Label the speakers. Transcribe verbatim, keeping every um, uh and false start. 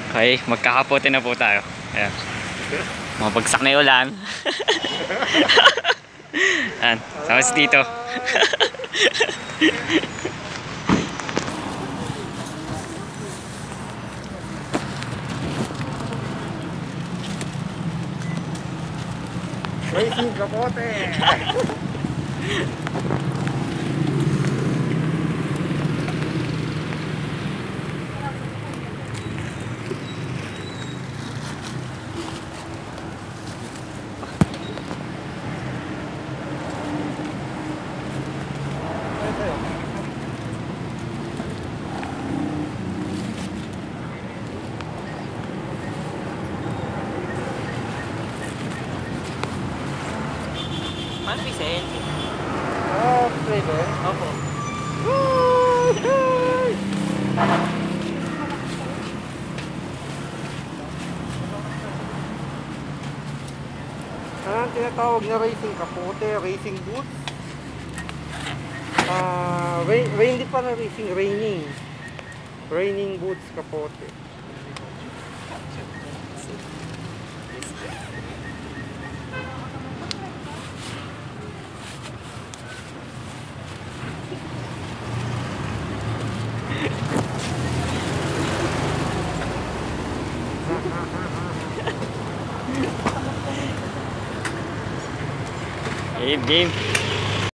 Speaker 1: Okay, magkakapote na po tayo. Ayan. Mabagsak na yung ulan. Ayan, sama si Tito.
Speaker 2: Racing Kapote!
Speaker 1: Paano bisa Henshin?
Speaker 2: Ah, pwede?
Speaker 1: Opo.
Speaker 2: Ano ang tinatawag na racing Kapote? Racing boots? Ah, rain, rain, hindi pa na racing, raining. Raining boots Kapote.
Speaker 1: Game, game.